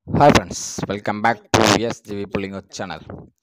Hi friends, welcome back to SGV pulingo channel.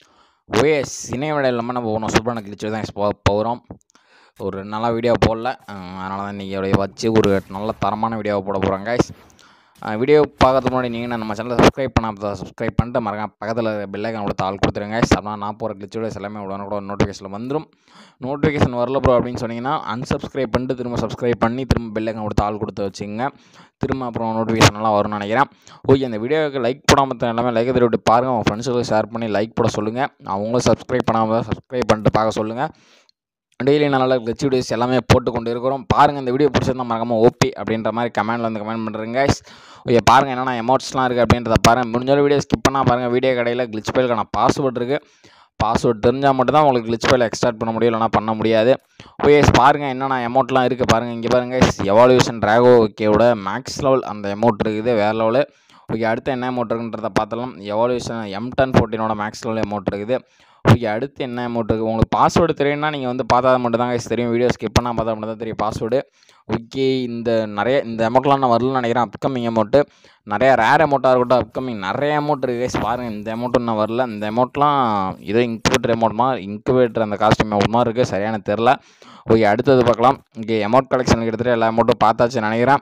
OS இணைய விட இல்லாமல் நம்ம ஒன்று சூப்பரான கிழிச்சு தான் போகிறோம். ஒரு நல்ல வீடியோ போடல, அதனால தான் இன்றைக்கி வச்சு ஒரு நல்ல தரமான வீடியோவை போட போகிறோம் guys. வீடியோ பார்க்கறதுக்கு முன்னாடி நீங்கள் நம்ம சேனலை சப்ஸ்கிரைப் பண்ணிட்டு மறக்காம பக்கத்தில் பெல் ஐக்கான் கொடுத்து ஆள் கொடுத்துருங்க. அப்படின்னா நான் போகிற கிளிச் வீடியோஸ் எல்லாமே உடனே நோட்டிஃபிகேஷன் வந்துடும். நோட்டிஃபிகேஷன் வரல ப்ரோ அப்படின்னு சொன்னீங்கன்னா அன்சப்ஸ்கிரைப் பண்ணிட்டு திரும்ப சப்ஸ்கிரைப் பண்ணி திரும்ப பெல் ஐக்கான் கொடுத்து ஆள் கொடுத்து வச்சுங்க. திரும்ப அப்புறம் நோட்டிஃபிகேஷன் எல்லாம் வரும்னு நினைக்கிறேன். ஓகே, இந்த வீடியோவுக்கு லைக் போடாமல் எல்லாமே லைக் தட்டி விட்டு பாருங்கள். உங்கள் ஃப்ரெண்ட்ஸுக்கு ஷேர் பண்ணி லைக் போட சொல்லுங்கள். அவங்களும் சப்ஸ்கிரைப் பண்ணாமல் சப்ஸ்கிரைப் பண்ணிட்டு பார்க்க சொல்லுங்கள். டெய்லி நல்ல கிளிச் வீடியோஸ் எல்லாமே போட்டு கொண்டு இருக்கிறோம். பாருங்கள், இந்த வீடியோ பிடிச்சிருந்தா மறக்காமல் ஓபி அப்படின்ற மாதிரி கமெண்ட்டில் வந்து கமெண்ட் பண்ணுறேங்க guys. ஓகே, பாருங்கள் என்னென்ன எமோட்ஸ்லாம் இருக்குது அப்படின்றத பாருங்கள். முடிஞ்சாலும் வீடியோ ஸ்கிப் பண்ணால் பாருங்கள். வீடியோ கடையில் கிளிச் ஃபைலுக்கான பாஸ்வேர்ட் இருக்குது. பாஸ்வேர்ட் தெரிஞ்சால் மட்டும்தான் உங்களுக்கு கிளிச் ஃபைல் எக்ஸ்ட்ராக்ட் பண்ண முடியும், இல்லைனா பண்ண முடியாது. ஓகே, பாருங்கள் என்னென்ன எமௌண்ட்லாம் இருக்குது பாருங்கள். இங்கே பாருங்கள், எவால்யூஷன் ட்ராகோ ஓகேவோட மேக்ஸ் லெவல் அந்த எமௌண்ட் இருக்குது, வேறு லெவலு. ஓகே, அடுத்து என்ன எமௌண்ட் இருக்குன்றத பார்த்தலாம். Evolution M1014 max level amount இருக்குது. ஓகே, அடுத்து என்ன அமௌண்ட் இருக்குது. உங்களுக்கு பாஸ்வேர்டு தெரியும்னா நீங்கள் வந்து பார்த்தா மட்டும் தான் guys தெரியும். வீடியோ ஸ்கிப் பண்ணால் பார்த்தா மட்டும் தான் தெரியும் பாஸ்வேர்டு. ஓகே, இந்த அமௌண்ட்லாம் நான் வரலன்னு நினைக்கிறேன். அப்கமிங் அமௌண்ட்டு நிறையா ரேர் அமௌண்ட்டாக இருக்கட்டும், அப்கமிங் நிறைய அமௌண்ட் இருக்குது guys. பாருங்கள், இந்த அமௌண்ட்டும் நான் வரல. இந்த அமௌண்ட்லாம் இதோ இன்குபேட்டர் அந்த காஸ்டியூம் அமௌண்ட் மாதிரி இருக்குது, சரியான தெரில. ஓகே, அடுத்தது பார்க்கலாம். இங்கே அமௌண்ட் கலெக்ஷன் கிட்டத்தட்ட எல்லா அமௌண்ட்டும் பார்த்தாச்சு நினைக்கிறேன்.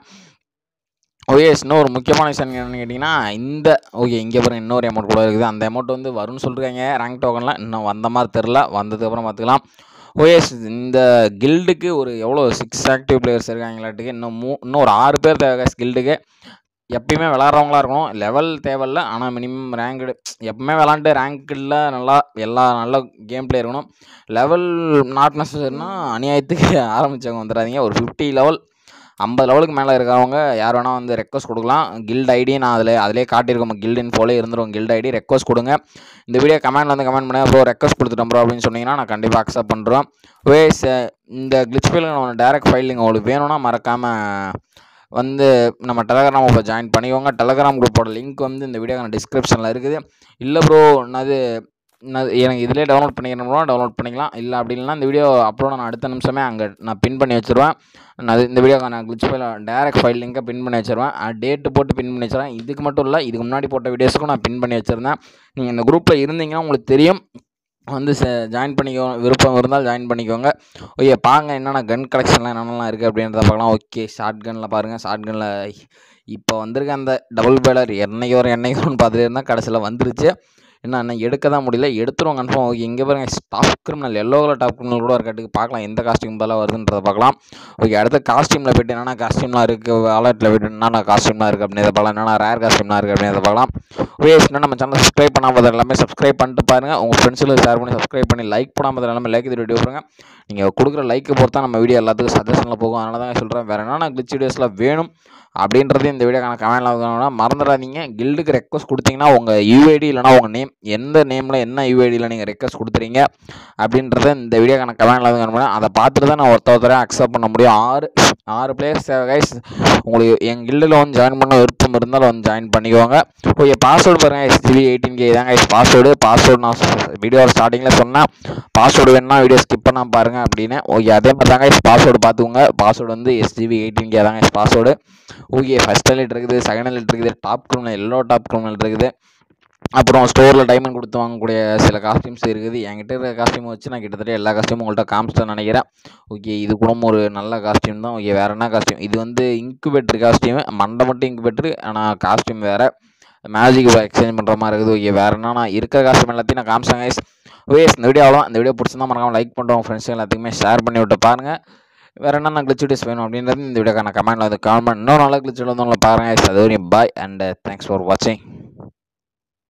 ஓகே, இன்னும் ஒரு முக்கியமான விஷயம் என்னென்னு கேட்டிங்கன்னா, இங்கே பாருங்கள் இன்னொரு அமௌண்ட் கூட இருக்குது. அந்த அமௌண்ட் வந்து வரும்னு சொல்கிறாங்க ரேங்க் டோக்கனில். இன்னும் வந்த மாதிரி தெரில, வந்ததுக்கப்புறம் பார்த்துக்கலாம். ஓகே, இந்த கில்டுக்கு ஒரு எவ்வளோ 6 ஆக்டிவ் பிளேயர்ஸ் இருக்காங்களாட்டுக்கு. இன்னும் ஒரு 6 பேர் தேவை கில்டுக்கு. எப்பயுமே விளாட்றவங்களா இருக்கணும், லெவல் தேவையில்ல, ஆனால் மினிமம் ரேங்க்டு எப்பவுமே விளாண்டு ரேங்க்கில் நல்லா நல்ல கேம் பிளே இருக்கணும். லெவல் நாட் நெசசரினா அநியாயத்துக்கு ஆரம்பித்தவங்க வந்துடாதீங்க. ஒரு 50 லெவல் 50 லெவலுக்கு மேலே இருக்கிறவங்க யார் வேணால் வந்து ரெக்வஸ்ட் கொடுக்கலாம். கில்ட் ஐடி நான் அதிலே காட்டியிருக்கோம், கில்ட் இன்ஃபோலே இருந்துடும் கில்ட் ஐடி. ரெக்வஸ்ட் கொடுங்க. இந்த வீடியோ கமெண்ட் வந்து கமெண்ட் பண்ணி ப்ரோ ரெக்வஸ்ட் கொடுத்துட்டோம் ப்ரோ அப்படின்னு சொன்னீங்கன்னா நான் கண்டிப்பாக அக்செப்ட் பண்ணுறோம். இந்த கிளிச் ஃபைலுக்கு நம்ம டேரக்ட் ஃபைலிங் உங்களுக்கு வேணும்னா மறக்காமல் வந்து நம்ம டெலகிராம் குரூப்பை ஜாயின் பண்ணிக்கோங்க. டெலகிராம் குரூப்போட லிங்க் வந்து இந்த வீடியோக்கான டிஸ்கிரிப்ஷனில் இருக்குது. இல்லை ப்ரோ எனக்கு இதிலே டவுன்லோட் பண்ணிக்கிறோம்னா டவுன்லோட் பண்ணிக்கலாம். இல்லை அப்படி இல்லைனா இந்த வீடியோ அப்லோட் நான் அடுத்த நிமிஷமே அங்கே நான் பின் பண்ணி வச்சுருவேன். இந்த வீடியோக்கான கிளிச் ஃபைல் டேரக்ட் ஃபைல் லிங்கை பின் பண்ணி வச்சுருவேன். டேட்டு போட்டு பின் பண்ணி வச்சுருவேன். இதுக்கு மட்டும் இல்லை, இதுக்கு முன்னாடி போட்ட வீடியோஸுக்கும் நான் பின் பண்ணி வச்சுருந்தேன். நீங்கள் இந்த குரூப்பில் இருந்தீங்கன்னா உங்களுக்கு தெரியும். வந்து ஜாயின் பண்ணிக்கோங்க, விருப்பம் இருந்தால் ஜாயின் பண்ணிக்கோங்க. ஓகே, பாருங்க என்னென்ன கன் கலெக்ஷன்லாம் என்னென்னலாம் இருக்குது அப்படின்றத பார்க்கலாம். ஓகே, ஷார்ட் கனில் பாருங்கள். ஷார்ட் கனில் இப்போ வந்திருக்க அந்த டபுள் பேலர் என்னைக்கு பார்த்துட்டு இருந்தால் கடைசியில் வந்துருச்சு. என்ன எடுக்க தான் முடியல, எடுத்துருவோம் கன்ஃபார்ம். ஓகே, இங்கே பாருங்கள் top criminal yellow colour top criminal கூட இருக்காட்டுக்கு. பார்க்கலாம் எந்த காஸ்டியூம் பதிலாக வருதுன்றதை பார்க்கலாம். ஓகே, அடுத்த காஸ்டியூமில் போய்ட்டு என்னென்ன காஸ்டியூம்லாம் இருக்குது, வாலெட்டில் போய்ட்டு என்னென்ன காஸ்டியூம்லாம் இருக்குது அப்படின்றத பார்க்கலாம். என்னென்ன ரேர் காஸ்டியூம்லாம் இருக்குது அப்படின்றத பார்க்கலாம். ஓகே, இன்னும் நம்ம சேனல் சப்ஸ்கிரைப் பண்ணாமல் எல்லாமே சப்ஸ்கிரைப் பண்ணிட்டு பாருங்கள். உங்கள் ஃப்ரெண்ட்ஸுக்கு ஷேர் பண்ணி சப்ஸ்கிரைப் பண்ணி லைக் பண்ணாமல் எல்லாமே லைக் வீடியோ பாருங்கள். நீங்கள் கொடுக்குற லைக்கை பொறுத்தா நம்ம வீடியோ எல்லாத்துக்கும் சஜஷனில் போகும். அதனால தான் சொல்கிறேன். வேறு என்னென்ன கிளிச் வீடியோஸ்லாம் வேணும் அப்படின்றது இந்த வீடியோக்கான கமெண்ட்டில் மறந்துடாதீங்க. கில்டுக்கு ரெக்வஸ்ட் கொடுத்தீங்கன்னா உங்கள் யூஐடி இல்லைனா உங்கள் நேம் எந்த நேமில் என்ன யூஐடியில் நீங்கள் ரெக்வஸ்ட் கொடுத்துறீங்க அப்படின்றத இந்த வீடியோக்கான கமெண்ட்டில் அதை பார்த்துட்டு தான் நான் ஒருத்தரையாக அக்செப்ட் பண்ண முடியும். 6 பிளேயர்ஸ் தேவை கைஸ். உங்களுக்கு எங்கள் கில்டில் வந்து ஜாயின் பண்ண விருப்பம் இருந்தாலும் வந்து ஜாயின் பண்ணிக்கோங்க. ஓகே, பாஸ்வேர்டு பாருங்கள். SGV 18K தாங்க பாஸ்வேர்டு நான் வீடியோ ஸ்டார்டிங்கில் சொன்னேன். பாஸ்வேர்டு வேணுன்னா வீடியோ ஸ்கிப் பண்ணால் பாருங்கள் அப்படின்னு. ஓகே, அதே மாதிரி தாங்க பாஸ்வேர்டு பார்த்துக்கோங்க. பாஸ்வேர்டு வந்து SGV 18K தாங்க பாஸ்வேர்டு. ஓகே, ஃபஸ்ட் எலிட் இருக்குது, செகண்ட் எலிட் இருக்குது, top criminal yellow top criminal இருக்குது. அப்புறம் ஸ்டோரில் டைமண்ட் கொடுத்து வாங்கக்கூடிய சில காஸ்டியூம்ஸ் இருக்குது. என்கிட்ட இருக்கிற காஸ்டியூம் வச்சு நான் கிட்டத்தட்ட எல்லா காஸ்டியூமும் உங்கள்கிட்ட காமிச்சிட்டேன்னு நினைக்கிறேன். ஓகே, இது கூட ஒரு நல்ல காஸ்டியூம் தான். ஓகே, வேறு என்ன காஸ்டியூம், இது வந்து இன்குபேட்டர் காஸ்டியூம், மண்டை மட்டும் இன்குபேட்டர், ஆனால் காஸ்டியூம் வேறு மேஜிக் எக்ஸ்சேஞ்ச் பண்ணுற மாதிரி இருக்குது. ஓகே, வேறு என்னன்னா இருக்கிற காஸ்டியூம் எல்லாத்தையும் நான் காமிச்சேன் கைஸ். ஓகே, இந்த வீடியோ அவ்வளோ. இந்த வீடியோ பிடிச்சிருந்தா மறக்காம லைக் பண்ணுறோம், ஃப்ரெண்ட்ஸ் எல்லாத்துக்குமே ஷேர் பண்ணி விட்டு பாருங்கள். வேறு என்னென்ன கிளிச் வீடியோஸ் வேணும் அப்படின்றது இந்த வீடியோக்கான கமெண்ட்டில் வந்து கமெண்ட் இன்னும் நல்ல கிளிச் வீடியோ வந்து உங்களை பாருங்கள். அது வரையும் பாய் அண்ட் தேங்க்ஸ் ஃபார் வாட்சிங்.